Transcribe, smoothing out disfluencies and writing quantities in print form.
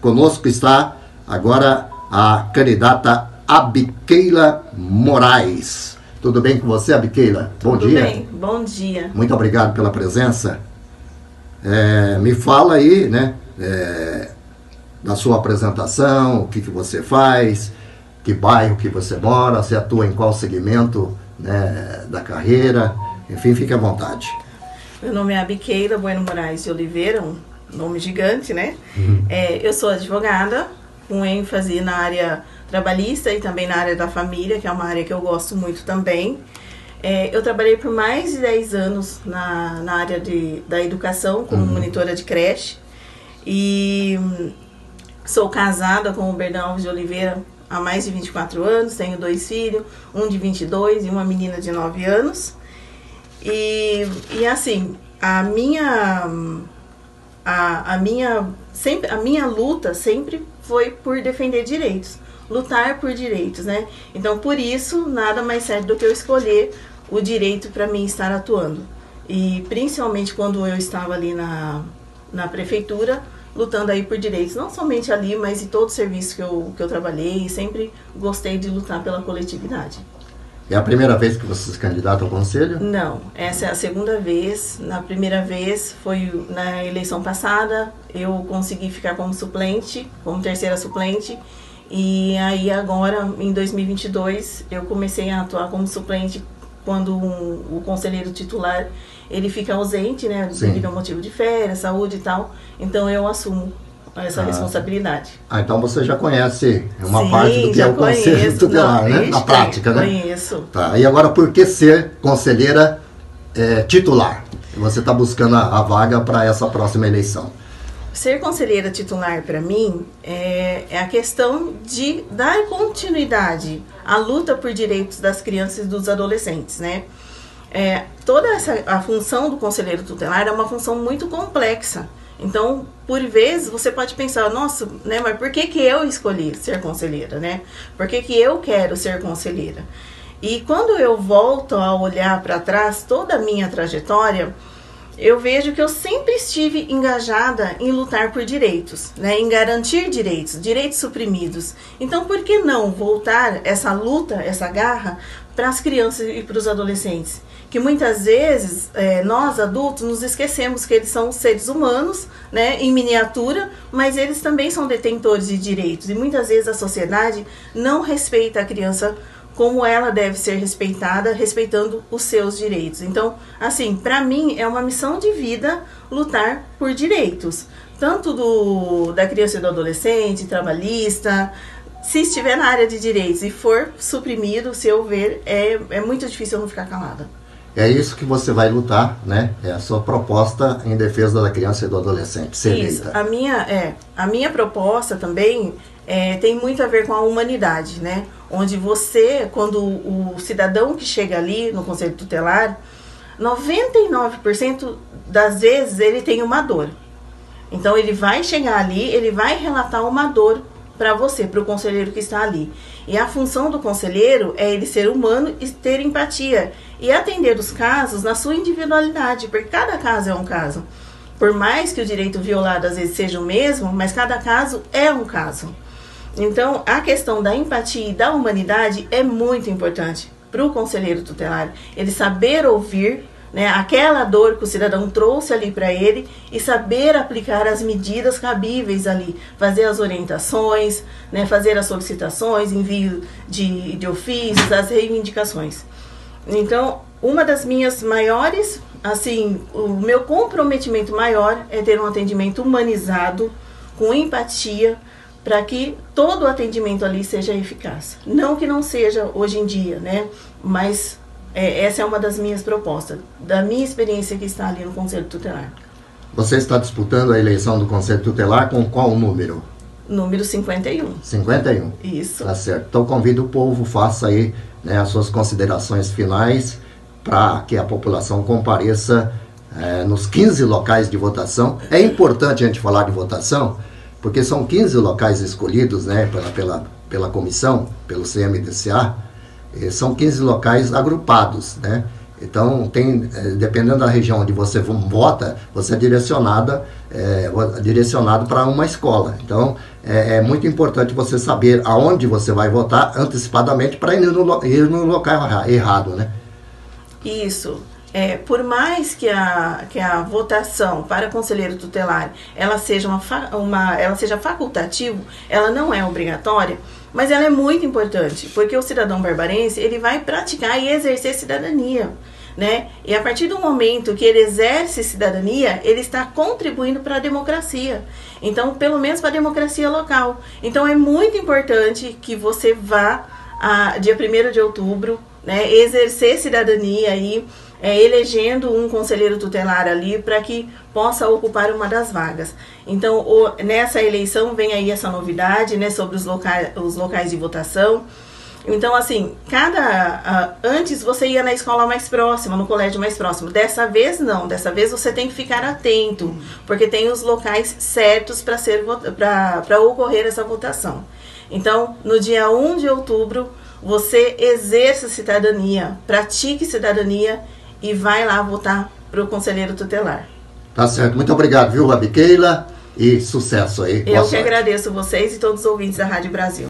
Conosco está agora a candidata Abiqueila Moraes. Tudo bem com você, Abiqueila? Bom dia. Tudo bem, bom dia. Muito obrigado pela presença. Me fala aí, né, da sua apresentação, o que você faz, que bairro que você mora, você atua em qual segmento, né, da carreira, enfim, fique à vontade. Meu nome é Abiqueila Bueno Moraes de Oliveira, um nome gigante, né? Eu sou advogada, com ênfase na área trabalhista e também na área da família, que é uma área que eu gosto muito também. Eu trabalhei por mais de 10 anos na área da educação, como monitora de creche. E sou casada com o Bernardo Alves de Oliveira há mais de 24 anos, tenho 2 filhos, um de 22 e uma menina de 9 anos. E assim, a minha luta sempre foi por defender direitos, lutar por direitos, né? Então, por isso, nada mais certo do que eu escolher o direito para mim estar atuando. E principalmente quando eu estava ali na prefeitura, lutando aí por direitos, não somente ali, mas em todo o serviço que eu trabalhei, sempre gostei de lutar pela coletividade. É a primeira vez que você se candidata ao conselho? Não, essa é a segunda vez. Na primeira vez foi na eleição passada, eu consegui ficar como suplente, como terceira suplente. E aí agora, em 2022, eu comecei a atuar como suplente quando o conselheiro titular, ele fica ausente, né, devido ao motivo de férias, saúde e tal. Então eu assumo essa responsabilidade. Então você já conhece uma parte do que é o conselho tutelar, né? Na prática, né? Conheço. Tá. E agora, por que ser conselheira titular? Você está buscando a vaga para essa próxima eleição. Ser conselheira titular, para mim, é a questão de dar continuidade à luta por direitos das crianças e dos adolescentes, né? A função do conselheiro tutelar é uma função muito complexa. Então, por vezes, você pode pensar, nossa, né, mas por que eu escolhi ser conselheira, né? Por que eu quero ser conselheira? E quando eu volto a olhar para trás toda a minha trajetória, eu vejo que eu sempre estive engajada em lutar por direitos, né, em garantir direitos suprimidos. Então, por que não voltar essa luta, essa garra, para as crianças e para os adolescentes? Que muitas vezes nós adultos nos esquecemos que eles são seres humanos, né, em miniatura, mas eles também são detentores de direitos. E muitas vezes a sociedade não respeita a criança como ela deve ser respeitada, respeitando os seus direitos. Então, assim, para mim é uma missão de vida lutar por direitos, tanto da criança e do adolescente, trabalhista. Se estiver na área de direitos e for suprimido, se eu ver, é muito difícil eu não ficar calada. É isso que você vai lutar, né? É a sua proposta em defesa da criança e do adolescente, ser eleita. A minha proposta também tem muito a ver com a humanidade, né? Onde você, quando o cidadão que chega ali no Conselho Tutelar, 99% das vezes ele tem uma dor. Então ele vai chegar ali, ele vai relatar uma dor para você, para o conselheiro que está ali. E a função do conselheiro é ele ser humano e ter empatia e atender os casos na sua individualidade, porque cada caso é um caso. Por mais que o direito violado às vezes seja o mesmo, mas cada caso é um caso. Então, a questão da empatia e da humanidade é muito importante para o conselheiro tutelar. Ele saber ouvir, né, aquela dor que o cidadão trouxe ali para ele e saber aplicar as medidas cabíveis ali, fazer as orientações, né, fazer as solicitações, envio de ofícios, as reivindicações. Então, uma das minhas maiores, assim, o meu comprometimento maior é ter um atendimento humanizado, com empatia, para que todo o atendimento ali seja eficaz. Não que não seja hoje em dia, né, mas essa é uma das minhas propostas, da minha experiência que está ali no Conselho Tutelar. Você está disputando a eleição do Conselho Tutelar com qual número? Número 51. 51? Isso. Tá certo. Então convido o povo, faça aí, né, as suas considerações finais para que a população compareça nos 15 locais de votação. É importante a gente falar de votação, porque são 15 locais escolhidos, né, pela comissão, pelo CMDCA. São 15 locais agrupados, né? Então, dependendo da região onde você vota, você é direcionado para uma escola. Então, é muito importante você saber aonde você vai votar antecipadamente para ir no local errado, né? Isso. Por mais que a votação para conselheiro tutelar ela seja facultativa, ela não é obrigatória, mas ela é muito importante, porque o cidadão barbarense ele vai praticar e exercer cidadania, né? E a partir do momento que ele exerce cidadania, ele está contribuindo para a democracia. Então, pelo menos para a democracia local. Então, é muito importante que você vá dia 1º de outubro, né, exercer cidadania aí, elegendo um conselheiro tutelar ali para que possa ocupar uma das vagas. Então, nessa eleição vem aí essa novidade, né, sobre os locais de votação. Então, assim, antes você ia na escola mais próxima, no colégio mais próximo. Dessa vez não, dessa vez você tem que ficar atento, porque tem os locais certos para ocorrer essa votação. Então, no dia 1 de outubro, você exerça cidadania, pratique cidadania e vai lá votar para o conselheiro tutelar. Tá certo. Muito obrigado, viu, Rabi Keila? E sucesso aí. Eu que agradeço vocês e todos os ouvintes da Rádio Brasil.